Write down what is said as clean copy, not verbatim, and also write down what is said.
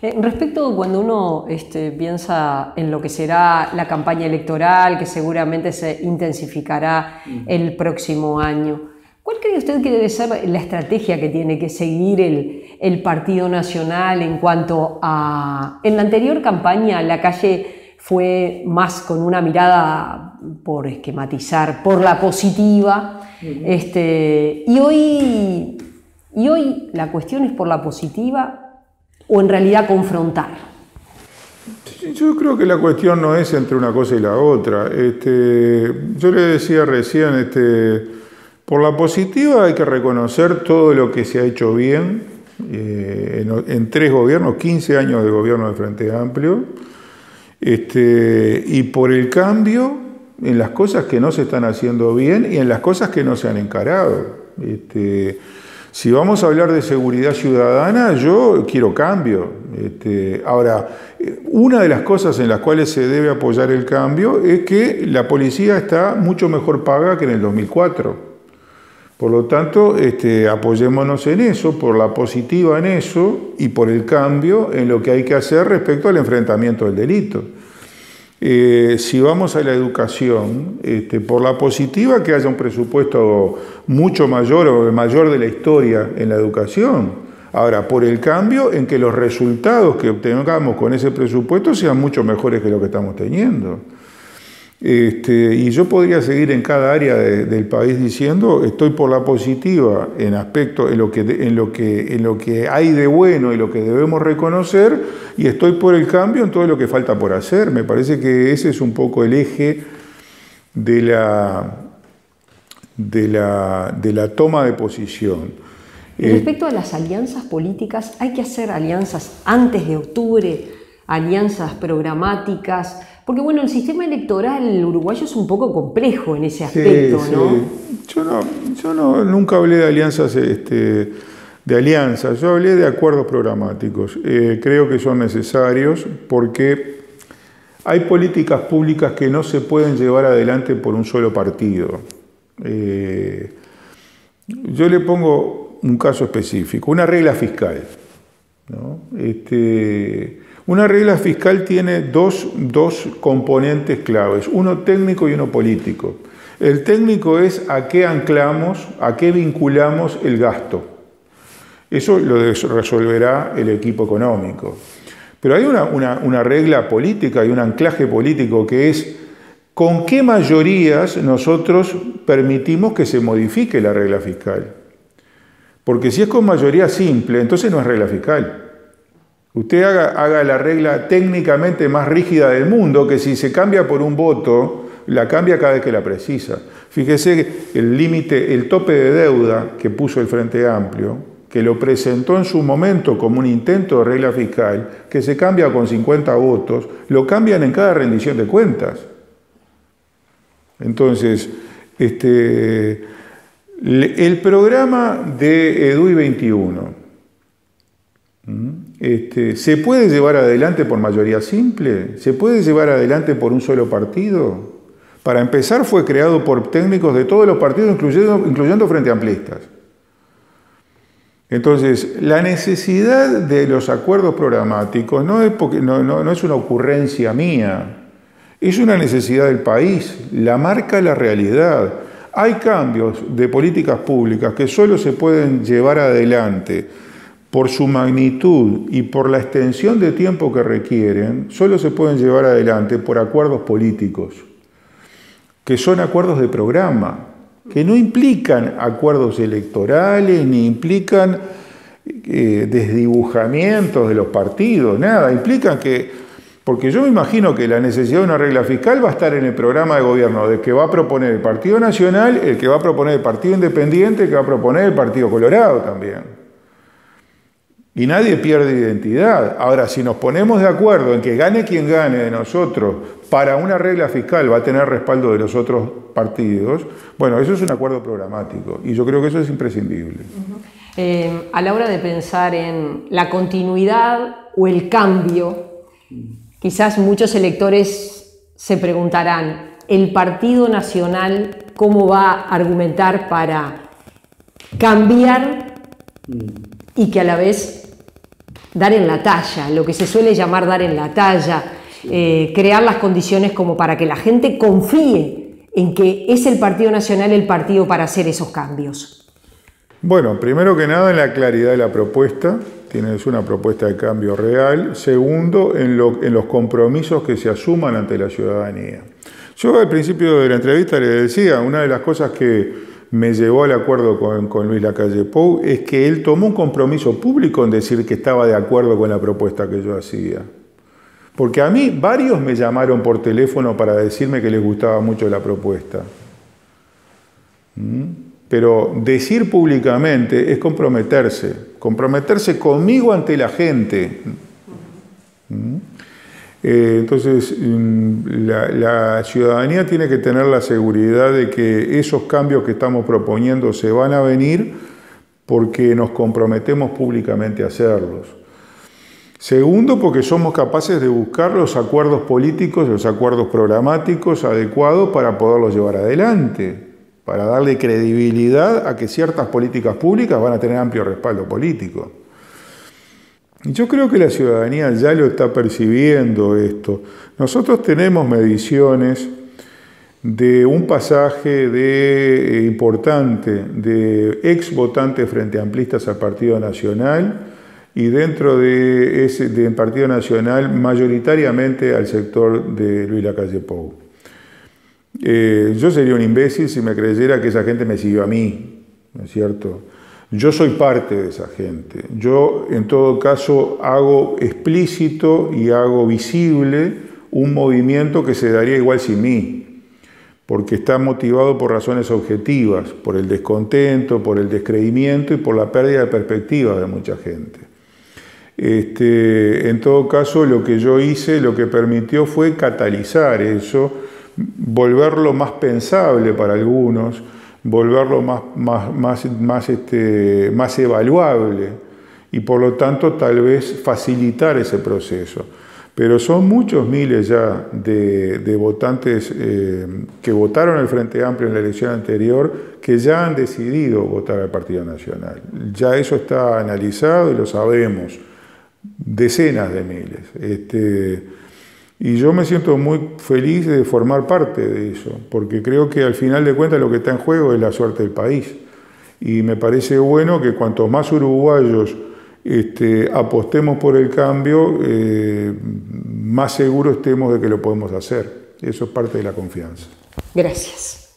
Respecto cuando uno piensa en lo que será la campaña electoral, que seguramente se intensificará el próximo año, ¿cuál cree usted que debe ser la estrategia que tiene que seguir el Partido Nacional en cuanto a... En la anterior campaña la calle fue más con una mirada, por esquematizar, por la positiva, y hoy la cuestión es por la positiva o en realidad confrontar. Yo creo que la cuestión no es entre una cosa y la otra. Yo le decía recién, por la positiva hay que reconocer todo lo que se ha hecho bien en 3 gobiernos, 15 años de gobierno de Frente Amplio, y por el cambio en las cosas que no se están haciendo bien y en las cosas que no se han encarado. Si vamos a hablar de seguridad ciudadana, yo quiero cambio. Ahora, una de las cosas en las cuales se debe apoyar el cambio es que la policía está mucho mejor paga que en el 2004. Por lo tanto, apoyémonos en eso, por la positiva en eso y por el cambio en lo que hay que hacer respecto al enfrentamiento del delito. Si vamos a la educación, por la positiva que haya un presupuesto mucho mayor o el mayor de la historia en la educación. Ahora, por el cambio en que los resultados que obtengamos con ese presupuesto sean mucho mejores que lo que estamos teniendo. Y yo podría seguir en cada área del país diciendo, estoy por la positiva en lo que hay de bueno y lo que debemos reconocer, y estoy por el cambio en todo lo que falta por hacer. Me parece que ese es un poco el eje de la toma de posición. Respecto a las alianzas políticas, ¿hay que hacer alianzas antes de octubre? Alianzas programáticas, porque bueno, el sistema electoral uruguayo es un poco complejo en ese aspecto, sí, ¿no? Yo nunca hablé de alianzas, yo hablé de acuerdos programáticos. Creo que son necesarios porque hay políticas públicas que no se pueden llevar adelante por un solo partido. Yo le pongo un caso específico, una regla fiscal, ¿no? Una regla fiscal tiene dos componentes claves, uno técnico y uno político. El técnico es a qué anclamos, a qué vinculamos el gasto. Eso lo resolverá el equipo económico. Pero hay una regla política y un anclaje político que es con qué mayorías nosotros permitimos que se modifique la regla fiscal. Porque si es con mayoría simple, entonces no es regla fiscal. Usted haga la regla técnicamente más rígida del mundo, que si se cambia por un voto, la cambia cada vez que la precisa. Fíjese el límite, el tope de deuda que puso el Frente Amplio, que lo presentó en su momento como un intento de regla fiscal, que se cambia con 50 votos, lo cambian en cada rendición de cuentas. Entonces, el programa de EDUI 21, ¿se puede llevar adelante por mayoría simple? ¿Se puede llevar adelante por un solo partido? Para empezar, fue creado por técnicos de todos los partidos, incluyendo Frente Amplistas. Entonces, la necesidad de los acuerdos programáticos no es una ocurrencia mía, es una necesidad del país, la marca la realidad. Hay cambios de políticas públicas que solo se pueden llevar adelante por su magnitud y por la extensión de tiempo que requieren, solo se pueden llevar adelante por acuerdos políticos, que son acuerdos de programa, que no implican acuerdos electorales, ni implican desdibujamientos de los partidos, nada, implican que... Porque yo me imagino que la necesidad de una regla fiscal va a estar en el programa de gobierno del que va a proponer el Partido Nacional, el que va a proponer el Partido Independiente, el que va a proponer el Partido Colorado también. Y nadie pierde identidad. Ahora, si nos ponemos de acuerdo en que gane quien gane de nosotros para una regla fiscal va a tener respaldo de los otros partidos, bueno, eso es un acuerdo programático y yo creo que eso es imprescindible. A la hora de pensar en la continuidad o el cambio, quizás muchos electores se preguntarán, ¿el Partido Nacional cómo va a argumentar para cambiar y que a la vez dar en la talla, lo que se suele llamar dar en la talla, crear las condiciones como para que la gente confíe en que es el Partido Nacional el partido para hacer esos cambios? Bueno, primero que nada en la claridad de la propuesta, tienes una propuesta de cambio real. Segundo, en los compromisos que se asuman ante la ciudadanía. Yo al principio de la entrevista le decía, una de las cosas que me llevó al acuerdo con Luis Lacalle Pou es que él tomó un compromiso público en decir que estaba de acuerdo con la propuesta que yo hacía. Porque a mí varios me llamaron por teléfono para decirme que les gustaba mucho la propuesta. Pero decir públicamente es comprometerse conmigo ante la gente. Entonces, la ciudadanía tiene que tener la seguridad de que esos cambios que estamos proponiendo se van a venir porque nos comprometemos públicamente a hacerlos. Segundo, porque somos capaces de buscar los acuerdos políticos, los acuerdos programáticos adecuados para poderlos llevar adelante, para darle credibilidad a que ciertas políticas públicas van a tener amplio respaldo político. Yo creo que la ciudadanía ya lo está percibiendo esto. Nosotros tenemos mediciones de un pasaje importante de ex votantes frente amplistas al Partido Nacional y dentro de ese Partido Nacional mayoritariamente al sector de Luis Lacalle Pou. Yo sería un imbécil si me creyera que esa gente me siguió a mí, ¿no es cierto? Yo soy parte de esa gente. Yo, en todo caso, hago explícito y hago visible un movimiento que se daría igual sin mí, porque está motivado por razones objetivas, por el descontento, por el descreimiento y por la pérdida de perspectiva de mucha gente. En todo caso, lo que yo hice, lo que permitió fue catalizar eso, volverlo más pensable para algunos, volverlo más evaluable y por lo tanto tal vez facilitar ese proceso. Pero son muchos miles ya de votantes que votaron el Frente Amplio en la elección anterior que ya han decidido votar al Partido Nacional. Ya eso está analizado y lo sabemos, decenas de miles. Y yo me siento muy feliz de formar parte de eso, porque creo que al final de cuentas lo que está en juego es la suerte del país. Y me parece bueno que cuanto más uruguayos apostemos por el cambio, más seguros estemos de que lo podemos hacer. Eso es parte de la confianza. Gracias.